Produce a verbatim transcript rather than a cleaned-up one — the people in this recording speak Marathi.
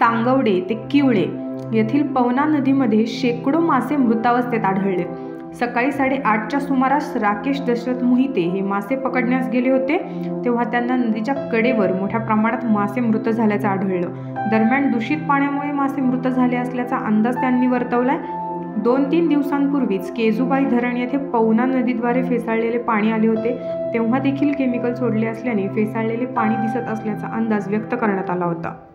सांगवडे ते किवळे येथील पवना नदीमध्ये शेकडो मासे मृतावस्थेत आढळले। सकाळी साडेआठच्या सुमारास राकेश दशरथ मोहिते हे मासे पकडण्यास गेले होते, तेव्हा त्यांना नदीच्या कडेवर मोठ्या प्रमाणात मासे मृत झाल्याचं आढळलं। दरम्यान दूषित पाण्यामुळे मासे मृत झाले असल्याचा अंदाज त्यांनी वर्तवलाय। दोन तीन दिवसांपूर्वीच केजुबाई धरण येथे पवना नदीद्वारे फेसाळलेले पाणी आले होते, तेव्हा देखील केमिकल सोडले असल्याने फेसाळलेले पाणी दिसत असल्याचा अंदाज व्यक्त करण्यात आला होता।